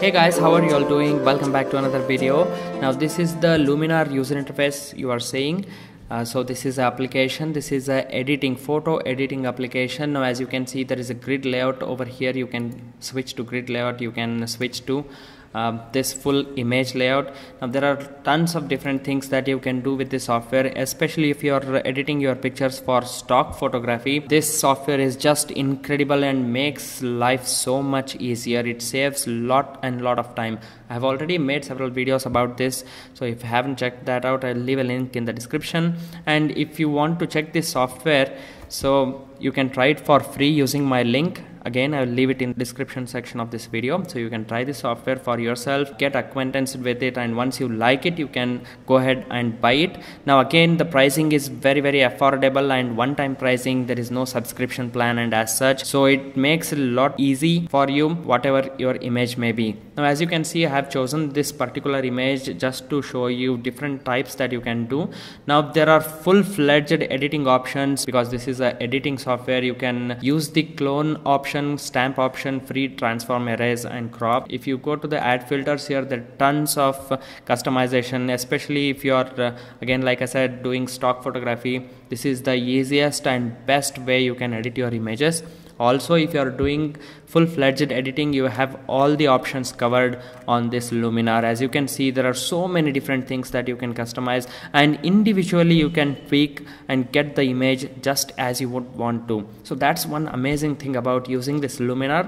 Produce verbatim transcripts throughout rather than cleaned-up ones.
Hey guys, how are you all doing? Welcome back to another video. Now this is the Luminar user interface you are seeing. Uh, so this is the application. This is a editing photo editing application. Now as you can see, there is a grid layout over here. You can switch to grid layout. You can switch to Uh, this full image layout. Now there are tons of different things that you can do with this software, especially if you are editing your pictures for stock photography. This software is just incredible and makes life so much easier. It saves lot and lot of time. I have already made several videos about this, so if you haven't checked that out, I'll leave a link in the description. And if you want to check this software, so you can try it for free using my link. Again, I will leave it in the description section of this video, so you can try this software for yourself, get acquainted with it, and once you like it, you can go ahead and buy it. Now again, the pricing is very very affordable and one-time pricing. There is no subscription plan and as such, so it makes it a lot easy for you, whatever your image may be. Now as you can see, I have chosen this particular image just to show you different types that you can do. Now there are full-fledged editing options because this is a editing software. You can use the clone option, stamp option, free transform, erase and crop. If you go to the add filters here, there are tons of uh, customization, especially if you are uh, again, like I said, doing stock photography. This is the easiest and best way you can edit your images. Also, if you are doing full-fledged editing, you have all the options covered on this Luminar. As you can see, there are so many different things that you can customize, and individually you can tweak and get the image just as you would want to. So that's one amazing thing about using this Luminar.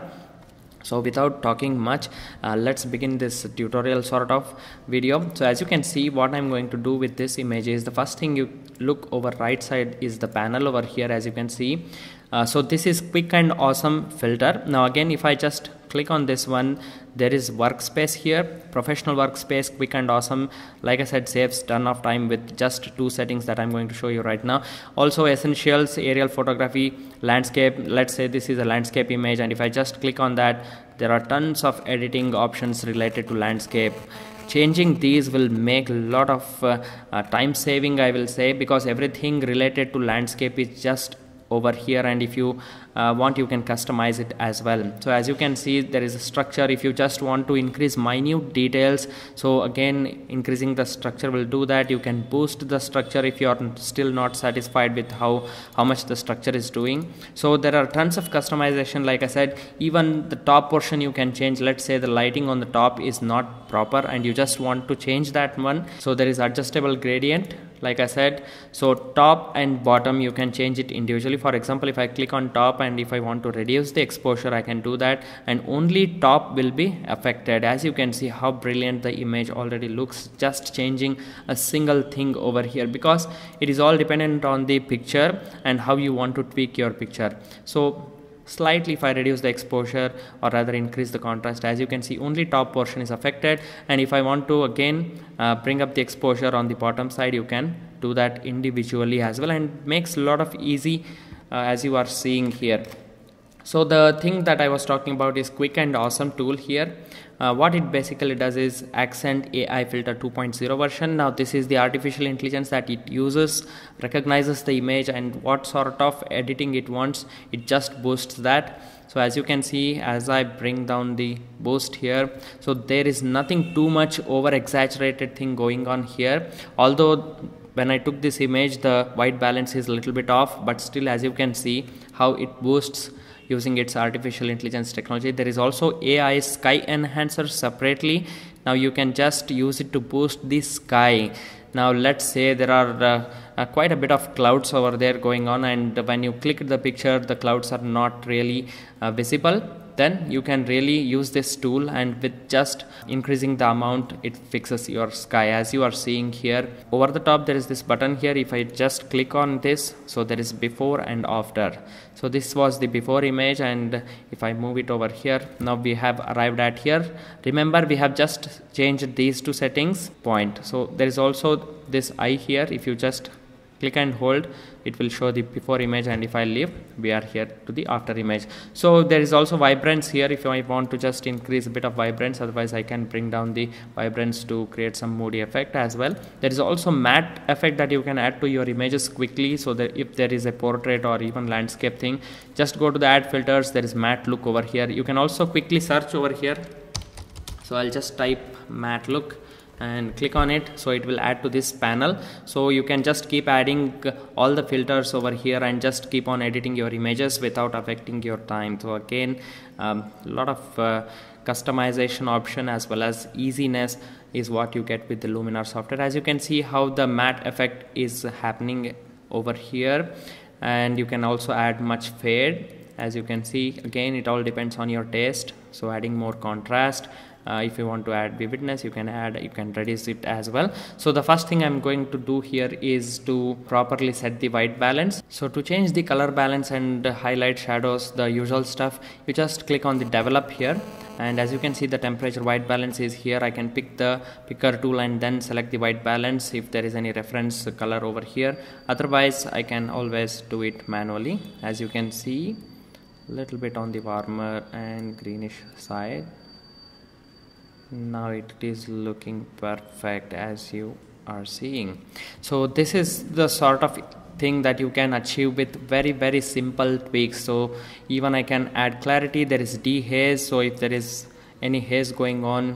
So without talking much, uh, let's begin this tutorial sort of video. So as you can see, what I'm going to do with this image is, the first thing you look over right side is the panel over here, as you can see. Uh, so this is quick and awesome filter. Now again, if I just click on this one, there is workspace here, professional workspace, quick and awesome. Like I said, saves ton of time with just two settings that I'm going to show you right now. Also essentials, aerial photography, landscape. Let's say this is a landscape image, and if I just click on that, there are tons of editing options related to landscape. Changing these will make a lot of uh, uh, time saving, I will say, because everything related to landscape is just over here, and if you uh, want, you can customize it as well. So as you can see, there is a structure. If you just want to increase minute details, so again, increasing the structure will do that. You can boost the structure if you are still not satisfied with how how much the structure is doing. So there are tons of customization. Like I said, even the top portion you can change. Let's say the lighting on the top is not proper and you just want to change that one, so there is adjustable gradient, like I said. So top and bottom you can change it individually. For example, if I click on top and if I want to reduce the exposure, I can do that, and only top will be affected. As you can see how brilliant the image already looks, just changing a single thing over here, because it is all dependent on the picture and how you want to tweak your picture. So slightly if I reduce the exposure, or rather increase the contrast, as you can see only top portion is affected. And if I want to again uh, bring up the exposure on the bottom side, you can do that individually as well, and makes a lot of easy uh, as you are seeing here. So the thing that I was talking about is quick and awesome tool here. Uh, what it basically does is Accent A I Filter two point oh version. Now this is the artificial intelligence that it uses, recognizes the image and what sort of editing it wants. It just boosts that. So as you can see, as I bring down the boost here, so there is nothing too much over exaggerated thing going on here. Although when I took this image, the white balance is a little bit off, but still as you can see how it boosts using its artificial intelligence technology. There is also A I sky enhancer separately. Now you can just use it to boost the sky. Now let's say there are uh, uh, quite a bit of clouds over there going on, and when you click the picture, the clouds are not really uh, visible. Then you can really use this tool, and with just increasing the amount, it fixes your sky. As you are seeing here over the top, there is this button here. If I just click on this, so there is before and after. So this was the before image, and if I move it over here, now we have arrived at here. Remember, we have just changed these two settings point. So there is also this eye here. If you just click and hold, it will show the before image, and if I leave, we are here to the after image. So there is also vibrance here if I want to just increase a bit of vibrance. Otherwise I can bring down the vibrance to create some moody effect as well. There is also matte effect that you can add to your images quickly, so that if there is a portrait or even landscape thing, just go to the add filters. There is matte look over here. You can also quickly search over here. So I'll just type matte look and click on it, so it will add to this panel. So you can just keep adding all the filters over here and just keep on editing your images without affecting your time. So again, a um, lot of uh, customization option as well as easiness is what you get with the Luminar software. As you can see how the matte effect is happening over here, and you can also add much fade. As you can see, again, it all depends on your taste. So adding more contrast, uh, if you want to add vividness, you can add, you can reduce it as well. So the first thing I'm going to do here is to properly set the white balance. So to change the color balance and highlight shadows, the usual stuff, you just click on the develop here, and as you can see the temperature white balance is here. I can pick the picker tool and then select the white balance if there is any reference color over here. Otherwise I can always do it manually. As you can see, little bit on the warmer and greenish side. Now it is looking perfect as you are seeing. So this is the sort of thing that you can achieve with very very simple tweaks. So even I can add clarity. There is dehaze, so if there is any haze going on,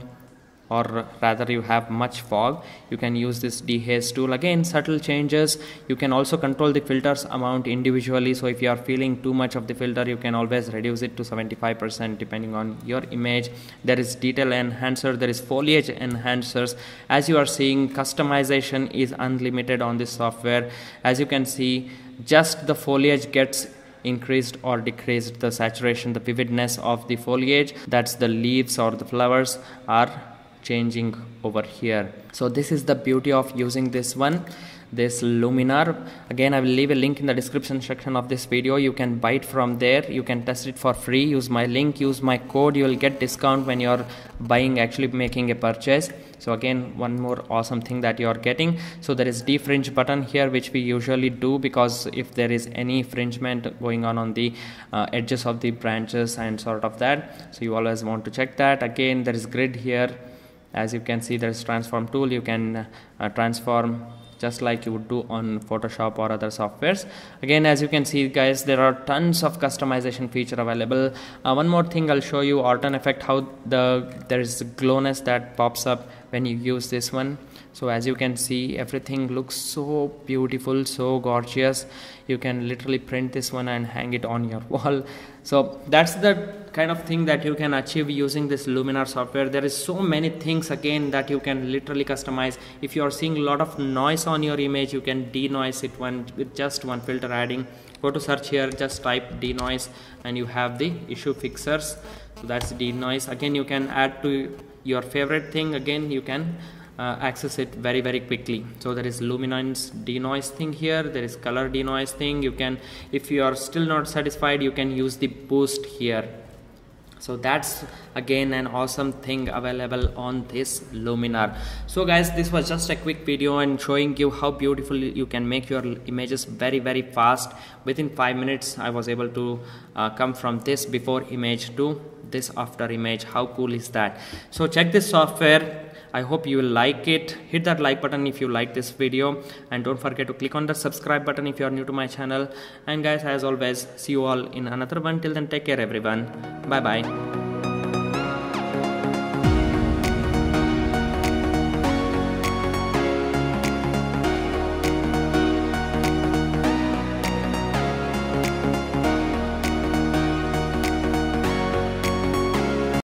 or rather you have much fog, you can use this dehaze tool. Again, subtle changes. You can also control the filters amount individually. So if you are feeling too much of the filter, you can always reduce it to seventy-five percent depending on your image. There is detail enhancer, there is foliage enhancers. As you are seeing, customization is unlimited on this software. As you can see, just the foliage gets increased or decreased, the saturation, the vividness of the foliage, that's the leaves or the flowers, are changing over here. So this is the beauty of using this one, this Luminar. Again, I will leave a link in the description section of this video. You can buy it from there. You can test it for free. Use my link, use my code. You will get discount when you're buying, actually making a purchase. So again, one more awesome thing that you're getting. So there is defringe button here, which we usually do because if there is any infringement going on on the uh, edges of the branches and sort of that, so you always want to check that. Again, there is grid here. As you can see, there is transform tool. You can uh, transform just like you would do on Photoshop or other softwares. Again, as you can see guys, there are tons of customization feature available. Uh, one more thing I'll show you, Orton effect, how the there is glowness that pops up when you use this one. So as you can see, everything looks so beautiful, so gorgeous. You can literally print this one and hang it on your wall. So that's the kind of thing that you can achieve using this Luminar software. There is so many things again that you can literally customize. If you are seeing a lot of noise on your image, you can denoise it one with just one filter adding. Go to search here, just type denoise and you have the issue fixers. So that's denoise. Again, you can add to your favorite thing. Again, you can Uh, access it very very quickly. So there is luminance denoise thing here, there is color denoise thing. You can, if you are still not satisfied, you can use the boost here. So that's again an awesome thing available on this Luminar. So guys, this was just a quick video and showing you how beautiful you can make your images very very fast. Within five minutes I was able to uh, come from this before image to this after image. How cool is that? So check this software. I hope you will like it. Hit that like button if you like this video, and don't forget to click on the subscribe button if you are new to my channel. And guys, as always, see you all in another one. Till then, take care everyone. Bye bye.